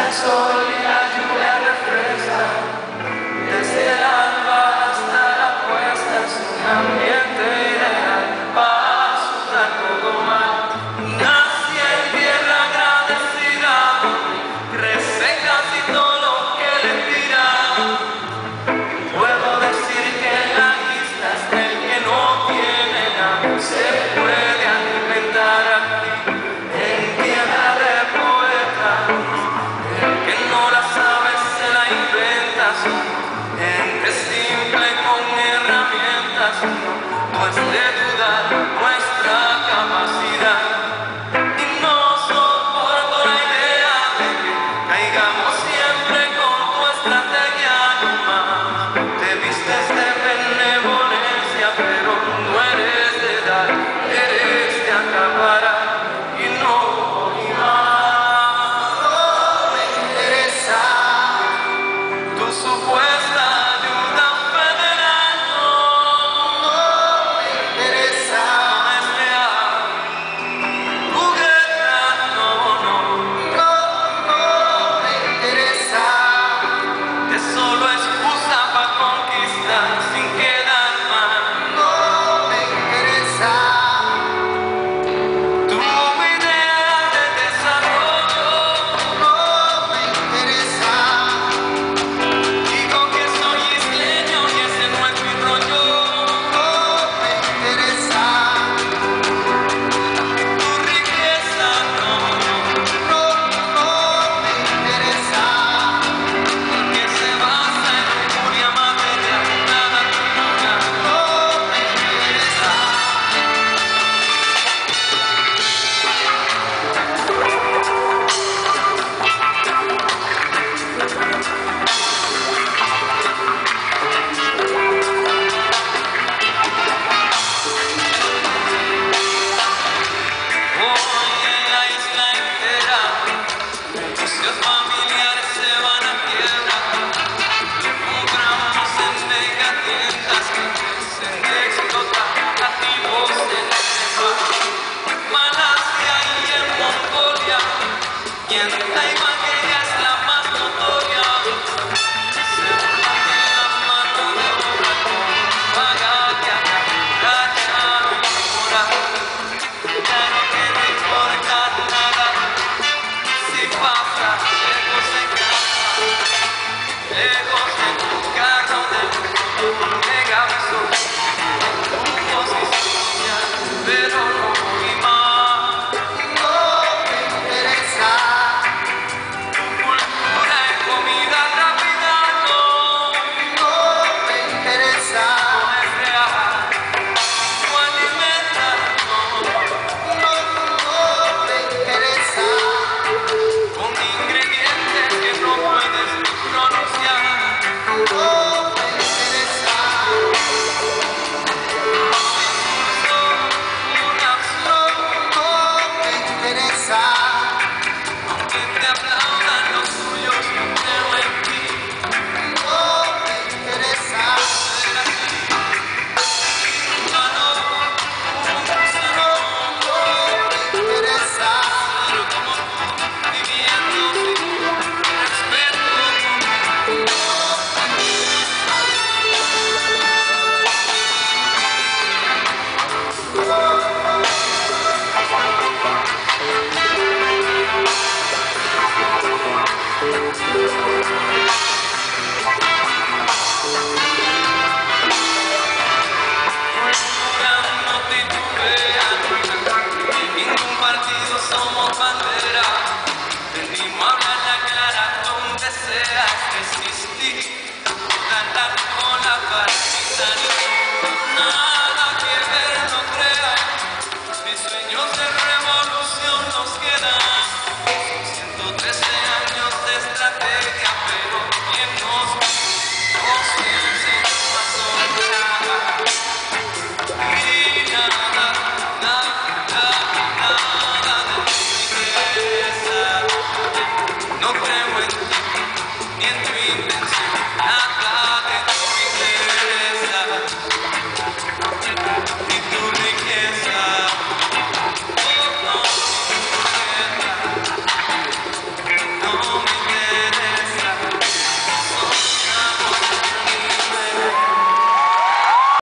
el sol y la lluvia refrescan, desde el alba hasta la puesta es un ambiente ideal para asustar todo mal. Nací en tierra agradecida, crece casi todo lo que le tira. Puedo decir que la lista es el que no tiene nada, se puede alimentar aquí en tierra de poetas. El que no la sabe se la inventa, gente simple con herramientas. No es de dudar nuestra capacidad. Y no soporto la idea de que caigamos siempre con tu estrategia nomás. Te vistes de benevolencia, pero no eres de dar, eres de acaparar. Y no voy más. No me interesa tu supuesta ayuda federal. No me interesa. No es real. Tu guerra, no me interesa. Es solo excusa para conquistar sin quedar mal. No me interesa. Tu idea de desarrollo no me interesa. Digo que soy isleño y ese no es mi rollo. No me interesa. Tu riqueza no me interesa. Que se basa en furia material, nada cultura. No me interesa. Hoy en la isla entera, negocios familiares se van a quiebra. Lo compramos en megatiendas que crecen de explotar activos en reserva. Malasia y en Mongolia, y en Taiwán que ya es la más notoria. Se burlan de la mano de obra con paga que acá rayaron por ahí. Claro que no importa nada si pasa lejos de casa, lejos de tu carro, de tu megavisor, tu posición, pero no voy más. No me interesa tu cultura en comida rápida, no me interesa. No es real. Tu alimentación no me interesa. Con ingredientes que no puedes ni pronunciar. No me interesa. Un absurdo no me interesa. Aunque te aplaudan los tuyos, yo creo en ti. No me interesa. Humano, un monstruo, no me interesa. Pero como tú, viviendo sin respeto. No titubean, en ningún partido somos bandera. Venimos a hablar la clara donde seas resistir. Ganar con la partisanismo, nada que ver, no creas. Mis sueños de revolución nos quedan. Son 113 años de estrategia, pero quien nos conciencia pasó nada. Y nada de riqueza. No creo en ti, ni en tu intención.